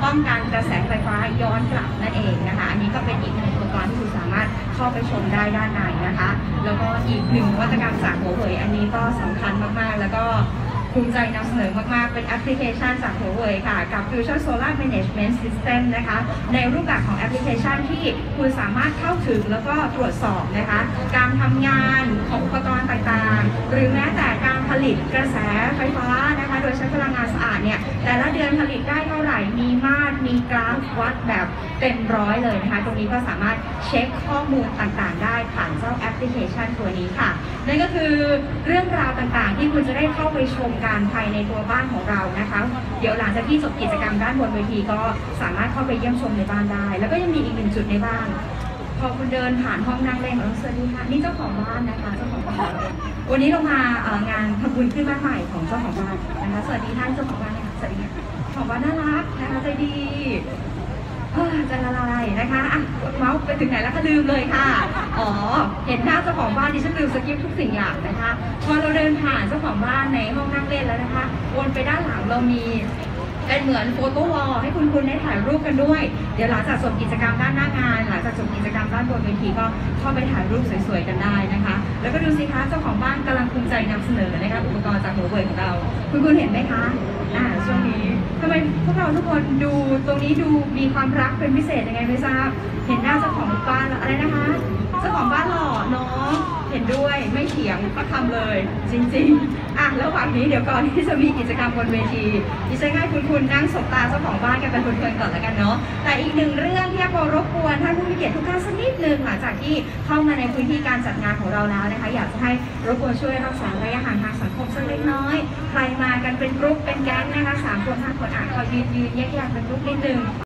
ป้องกันกระแสไฟฟ้าย้อนกลับนั่นเองนะคะอันนี้ก็เป็นอีกหนึ่งอุปกรณ์ที่คุณสามารถเข้าไปชมได้ด้านในนะคะแล้วก็อีกหนึ่งนวัตกรรมจากหัวเว่ยอันนี้ก็สำคัญมากๆแล้วก็ภูมิใจนำเสนอมากๆเป็นแอปพลิเคชันจากหัวเว่ยค่ะกับ Fusion Solar Management System นะคะในรูปแบบของแอปพลิเคชันที่คุณสามารถเข้าถึงแล้วก็ตรวจสอบนะคะการทำงานของอุปกรณ์ต่างๆหรือแม้แต่การผลิตกระแสไฟฟ้านะคะโดยใช้พลังงานสะอาดเนี่ยแต่ละเดือนผลิตได้เท่าไหร่มีมาตรมีกราฟวัดแบบเต็มร้อยเลยนะคะตรงนี้ก็สามารถเช็คข้อมูลต่างๆได้ผ่านเจ้าแอปพลิเคชันตัวนี้ค่ะนั่นก็คือเรื่องราวต่างๆที่คุณจะได้เข้าไปชมการภายในตัวบ้านของเรานะคะเดี๋ยวหลังจากที่จบกิจกรรมด้านบนเวทีก็สามารถเข้าไปเยี่ยมชมในบ้านได้แล้วก็ยังมีอีกหนึ่งจุดในบ้านพอคุณเดินผ่านห้องนั่งเล่นสวัสดีค่ะนี่เจ้าของบ้านนะคะเจ้าของบ้านวันนี้เรามางานทำบุญขึ้นบ้านใหม่ของเจ้าของบ้านนะคะสวัสดีท่านเจ้าของบ้านนะคะสวัสดีค่ะของบ้านน่ารักนะคะใจดีใจละลายนะคะอ่ะเมาส์ไปถึงไหนแล้วคะลืมเลยค่ะอ๋อเห็นหน้าเจ้าของบ้านดิฉันลืมสกิปทุกสิ่งอย่างนะคะพอเราเดินผ่านเจ้าของบ้านในห้องนั่งเล่นแล้วนะคะวนไปด้านหลังเรามีเป็นเหมือนโฟโต้วอลให้คุณได้ถ่ายรูปกันด้วยเดี๋ยวหลังจากจบกิจกรรมด้านหน้างานหลังจากจบกิจกรรมด้านบนเวทีก็เข้าไปถ่ายรูปสวยๆกันได้นะคะแล้วก็ดูสิคะเจ้าของบ้านกำลังภูมิใจนำเสนอนะคะอุปกรณ์จากหัวเว่ยของเราคุณเห็นไหมคะช่วงนี้ทำไมพวกเราทุกคนดูตรงนี้ดูมีความรักเป็นพิเศษยังไงไม่ทราบเห็นหน้าเจ้าของบ้านอะไรนะคะเจ้าของบ้านหล่อเนาะเห็นด้วยไม่เถียงก็ทำเลยจริงๆแล้ววันนี้เดี๋ยวก่อนที่จะมีกิจกรรมบนเวทีดิฉันให้คุณนั่งสบตาเจ้าของบ้านกันเป็นเพลินๆก่อนแล้วกันเนาะแต่อีกหนึ่งเรื่องที่รบกวนท่านผู้มีเกียรติทุกท่านสักนิดนึงหลังจากที่เข้ามาในพื้นที่การจัดงานของเราแล้วนะคะอยากจะให้รบกวนช่วยรักษาระยะห่างทางสังคมสักเล็กน้อยใครมากันเป็นกรุ๊ปเป็นแก๊งนะคะ3 คน 5 คนขอยืนแยกๆเป็นกรุ๊ปนิดนึง